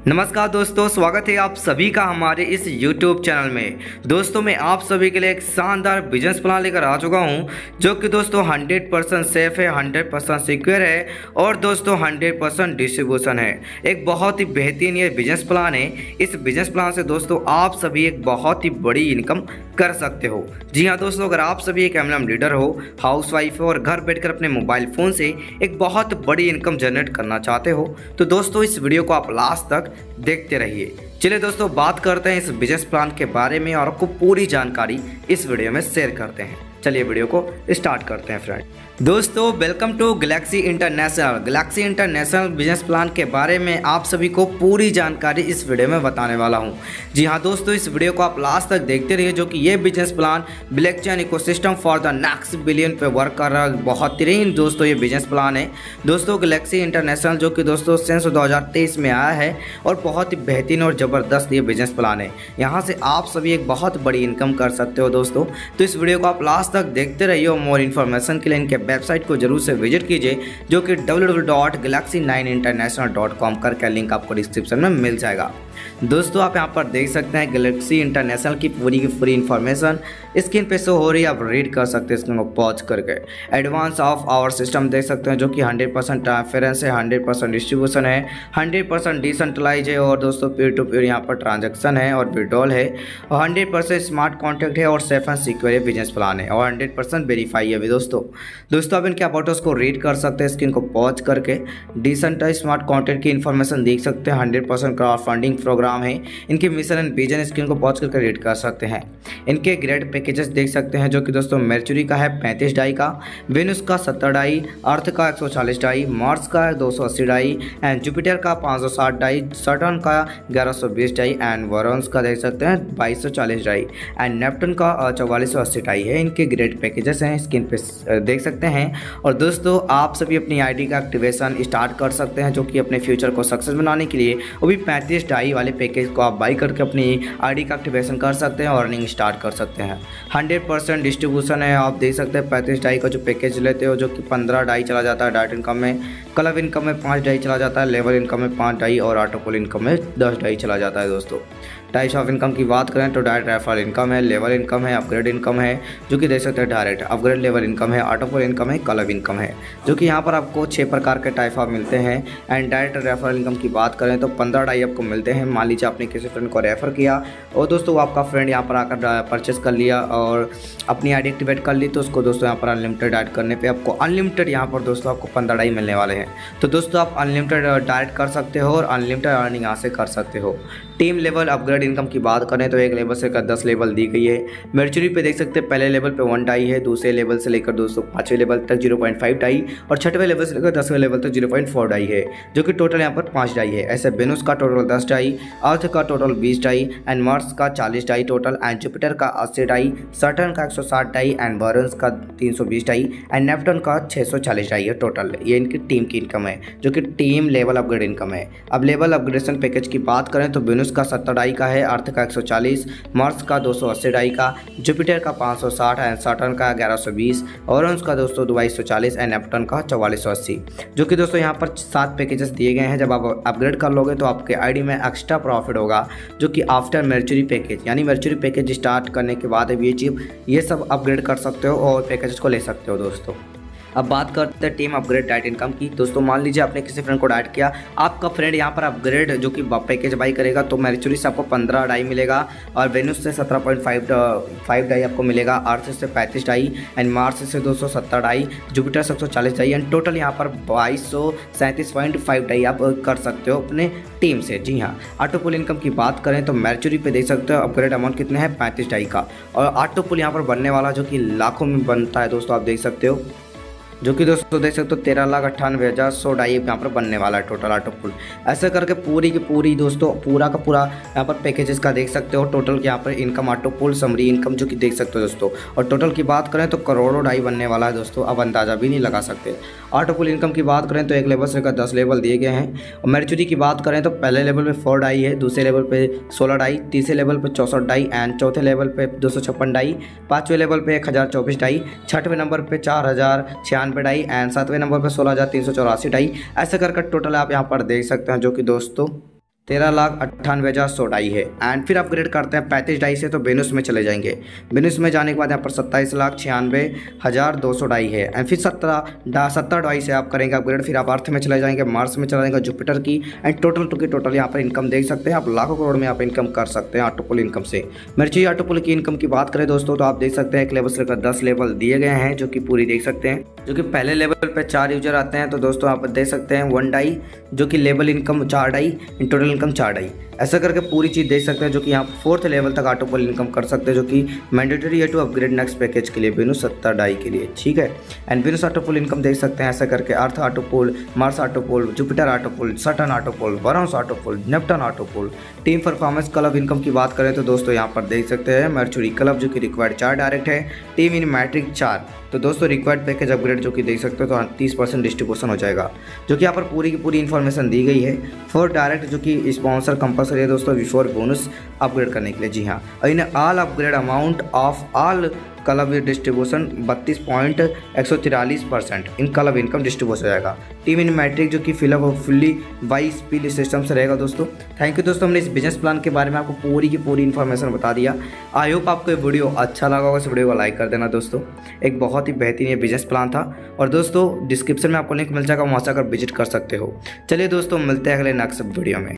नमस्कार दोस्तों, स्वागत है आप सभी का हमारे इस YouTube चैनल में। दोस्तों मैं आप सभी के लिए एक शानदार बिजनेस प्लान लेकर आ चुका हूं, जो कि दोस्तों 100% सेफ है, 100% सिक्योर है और दोस्तों 100% डिस्ट्रीब्यूशन है। एक बहुत ही बेहतरीन ये बिजनेस प्लान है। इस बिजनेस प्लान से दोस्तों आप सभी एक बहुत ही बड़ी इनकम कर सकते हो। जी हाँ दोस्तों, अगर आप सभी एक एमएलएम लीडर हो, हाउस वाइफ हो और घर बैठकर अपने मोबाइल फ़ोन से एक बहुत बड़ी इनकम जनरेट करना चाहते हो, तो दोस्तों इस वीडियो को आप लास्ट तक देखते रहिए। चलिए दोस्तों बात करते हैं इस बिजनेस प्लान के बारे में और आपको पूरी जानकारी इस वीडियो में शेयर करते हैं। चलिए वीडियो को स्टार्ट करते हैं फ्रेंड। दोस्तों welcome to Galaxy International business plan के बारे में आप सभी को पूरी जानकारी इस वीडियो में बताने वाला हूं। जी हां दोस्तों, इस वीडियो को आप लास्ट तक देखते रहिए, जो कि ये business plan blockchain ecosystem for the next billion पे वर्क कर रहा है। बहुत ही दोस्तों ये बिजनेस प्लान है दोस्तों गैलेक्सी इंटरनेशनल, जो कि दोस्तों सिंस 2023 में आया है और बहुत ही बेहतरीन और ज़बरदस्त ये बिजनेस प्लान है। यहाँ से आप सभी एक बहुत बड़ी इनकम कर सकते हो दोस्तों। तो इस वीडियो को आप लास्ट तक देखते रहिए और मोर इन्फॉर्मेशन के लिए इनके वेबसाइट को जरूर से विजिट कीजिए, जो कि www.galaxy9international.com करके लिंक आपको डिस्क्रिप्शन में मिल जाएगा। दोस्तों आप यहाँ पर देख सकते हैं गैलेक्सी इंटरनेशनल की पूरी इन्फॉर्मेशन स्क्रीन पे शो हो रही है, आप रीड कर सकते हैं स्क्रीन को पॉज करके। एडवांस ऑफ आवर सिस्टम देख सकते हैं, जो कि 100% ट्रांसपेरेंस है, 100% डिस्ट्रीब्यूशन है, 100% डिसेंट्रलाइज है और दोस्तों पीयर टू पीयर यहाँ पर ट्रांजेक्शन है और विड्रॉल है और 100% स्मार्ट कॉन्ट्रैक्ट है और safe and secure business plan है और 100% वेरीफाई है भी दोस्तों। आप इनके अबाउट को रीड कर सकते हैं स्क्रीन को पॉज करके। डिसेंट्रलाइज स्मार्ट कॉन्ट्रैक्ट की इन्फॉर्मेशन देख सकते हैं, 100% क्राउड फंडिंग प्रोग्राम है। इनके मिशन एंड विजन स्क्रीन को पॉज करके रीड कर सकते हैं। इनके ग्रेड पैकेजेस देख सकते हैं, जो कि दोस्तों मर्क्यूरी का है 35 डाई का, वेनस का 70 डाई, अर्थ का 140 डाई, मार्स का 280 डाई एंड जुपिटर का 560 डाई, सैटर्न का 1120 डाई एंड वॉरन्स का देख सकते हैं 2240 डाई एंड नेपटून का 4480 डाई है। इनके ग्रेड पैकेजेस हैं, स्क्रीन पे देख सकते हैं। और दोस्तों आप सभी अपनी आईडी का एक्टिवेशन स्टार्ट कर सकते हैं, जो कि अपने फ्यूचर को सक्सेस बनाने के लिए वो भी 35 डाई वाले पैकेज को आप बाई करके अपनी आईडी का एक्टिवेशन कर सकते हैं और अर्निंग स्टार्ट कर सकते हैं। 100% डिस्ट्रीब्यूशन है, आप देख सकते हैं 35 डाई का जो पैकेज लेते हो, जो कि 15 डाई चला जाता है डायरेक्ट इनकम में, क्लब इनकम में 5 डाई चला जाता है, लेवल इनकम में 5 डाई और ऑटोपुल इनकम में 10 डाई चला जाता है दोस्तों। टाइप्स ऑफ इनकम की बात करें तो डायरेक्ट रेफरल इनकम है, लेवल इनकम है, अपग्रेड इनकम है, जो कि देख सकते हैं डायरेक्ट अपग्रेड लेवल इनकम है, ऑटोपुल इनकम है, क्लब इनकम है, जो कि यहाँ पर आपको 6 प्रकार के टाइप ऑफ मिलते हैं। एंड डायरेक्ट रेफरल इनकम की बात करें तो 15 डाई आपको मिलते हैं। मान लीजिए आपने किसी फ्रेंड को रेफर किया और दोस्तों वो आपका फ्रेंड यहाँ पर आकर परचेस कर लिया और अपनी आईडी एक्टिवेट कर ली, तो उसको दोस्तों यहाँ पर अनलिमिटेड ऐड करने पे आपको अनलिमिटेड यहाँ पर दोस्तों आपको 15 डाई मिलने वाले हैं। तो दोस्तों आप अनलिमिटेड डायरेक्ट कर सकते हो और अनलिमिटेड अर्निंग यहाँ से कर सकते हो। टीम लेवल अपग्रेड इनकम की बात करें तो एक लेवल से 10 लेवल दी गई है। मर्क्यूरी पे देख सकते हैं पहले लेवल पे 1 डाई है, दूसरे लेवल से लेकर दोस्तों 5वें लेवल तक 0.5 डाई और 6वें लेवल से लेकर 10वें लेवल तक 0.4 डाई है, जो कि टोटल यहाँ पर 5 डाई है। ऐसे वेनस का टोटल 10 डाई, अर्थ का टोटल 20 डाई एंड मार्स का 40 डाई टोटल एंड जुपिटर का 80 डाई, सैटर्न का 160 डाई एंड वॉरन्स का 320 डाई एंड नेपटून का 640 डाई है टोटल। ये इनकी टीम की इनकम है, जो कि टीम लेवल अपग्रेड इनकम है। अब लेवल अपग्रेडेशन पैकेज की बात करें तो वेनस का 70 डाई का है, अर्थ का 140, मार्स का 280 डाई का, जुपिटर का 560 एंड सैटर्न का 1120, वॉरन्स का दोस्तों 2240 एंड नेपटून का 4480, जो कि दोस्तों यहाँ पर 7 पैकेजेस दिए गए हैं। जब आप अपग्रेड कर लोगे तो आपके आईडी में एक्स्ट्रा प्रॉफिट होगा, जो कि आफ्टर मर्क्यूरी पैकेज, यानी मर्क्यूरी पैकेज स्टार्ट करने के बाद ये सब अपग्रेड कर सकते हो और पैकेजेस को ले सकते हो दोस्तों। अब बात करते हैं टीम अपग्रेड डायरेक्ट इनकम की। दोस्तों मान लीजिए आपने किसी फ्रेंड को डायरेक्ट किया, आपका फ्रेंड यहाँ पर अपग्रेड जो कि पैकेज बाई करेगा तो मर्क्यूरी से आपको 15 डाई मिलेगा और वेनस से 17.5 डाई आपको मिलेगा, अर्थ से 35 डाई एंड मार्स से 270 डाई, जुपिटर से 140 डाई एंड टोटल यहाँ पर 2237.5 डाई आप कर सकते हो अपने टीम से। जी हाँ, ऑटोपुल इनकम की बात करें तो मर्क्यूरी पे देख सकते हो अपग्रेड अमाउंट कितने हैं 35 डाई का और ऑटोपुल यहाँ पर बनने वाला जो कि लाखों में बनता है दोस्तों, आप देख सकते हो, जो कि दोस्तों देख सकते हो 13,98,100 डाई यहाँ पर बनने वाला है टोटल ऑटोपुल। ऐसे करके पूरी की पूरी दोस्तों पूरा का पूरा यहाँ पर पैकेजेस का देख सकते हो टोटल यहाँ पर इनकम ऑटोपुल समरी इनकम जो कि देख सकते हो दोस्तों। और टोटल की बात करें तो करोड़ों डाई बनने वाला है दोस्तों, अब अंदाज़ा भी नहीं लगा सकते। ऑटोपुल इनकम की बात करें तो एक लेवल से 10 लेवल दिए गए हैं। और मर्क्यूरी की बात करें तो पहले लेवल पे 4 डाई है, दूसरे लेवल पे 16 डाई, तीसरे लेवल पे 64 डाई एंड चौथे लेवल पे 256 डाई, 5वें लेवल पे 1024 डाई, 6वें नंबर पे 4096 डाई एंड 7वें नंबर पे 16,384 डाई। ऐसे करके टोटल आप यहाँ पर देख सकते हैं, जो कि दोस्तों 13,98,100 है। एंड फिर अपग्रेड करते हैं 35 से तो वेनुस में चले जाएंगे। वेनुस में जाने के बाद यहाँ पर 27,96,200 है। एंड फिर 70 से आप करेंगे अपग्रेड, फिर आप अर्थ में चले जाएंगे, मार्स में चला जाएंगे, जुपिटर की। एंड टोटल यहाँ पर इनकम देख सकते हैं आप, लाखों करोड़ में आप इनकम कर सकते हैं ऑटोपुल इनकम से। मेरे चाहिए ऑटोपुल की इनकम की बात करें दोस्तों, तो आप देख सकते हैं एक लेवल से लेकर 10 लेवल दिए गए हैं, जो कि पूरी देख सकते हैं। जो कि पहले लेवल पे 4 यूजर आते हैं, तो दोस्तों आप देख सकते हैं 1 डाई, जो कि level income 4 DAI, total income 4 DAI, ऐसा करके पूरी चीज़ देख सकते हैं। जो कि यहाँ 4th लेवल तक ऑटोपुल इनकम कर सकते हैं, जो कि मैंडेटरी है टू अपग्रेड नेक्स्ट पैकेज के लिए वेनुस 70 डाई के लिए, ठीक है। एंड वेनुस ऑटोपुल इनकम देख सकते हैं ऐसा करके, Earth autopool, Mars autopool, Jupiter autopool, Saturn autopool, Varun autopool, Neptune autopool. Team performance club income की बात करें तो दोस्तों यहाँ पर देख सकते हैं मर्चुरी क्लब, जो कि रिक्वायर्ड 4 डायरेक्ट है, टीम इन मैट्रिक 4। तो दोस्तों रिक्वायर्ड पैकेज अपग्रेड जो कि देख सकते हो तो 30% डिस्ट्रीब्यूशन हो जाएगा, जो कि यहाँ पर पूरी की पूरी इन्फॉर्मेशन दी गई है। 4 डायरेक्ट जो कि स्पॉन्सर कंपलसरी है दोस्तों बिफोर बोनस अपग्रेड करने के लिए, जी हाँ। In all upgrade amount of all club distribution 32.143% in club income distribution हो जाएगा। टीम इन मैट्रिक जो कि फिलअप फुल्ली वाई स्पीड सिस्टम से रहेगा दोस्तों। थैंक यू दोस्तों, हमने इस बिजनेस प्लान के बारे में आपको पूरी की पूरी इन्फॉर्मेशन बता दिया। आई होप आपको ये वीडियो अच्छा लगा होगा, इस वीडियो को लाइक कर देना दोस्तों। एक बहुत ही बेहतरीन ये बिजनेस प्लान था, और दोस्तों डिस्क्रिप्शन में आपको लिंक मिल जाएगा, वहाँ से आकर विजिट कर सकते हो। चलिए दोस्तों मिलते हैं अगले नेक्स्ट वीडियो में।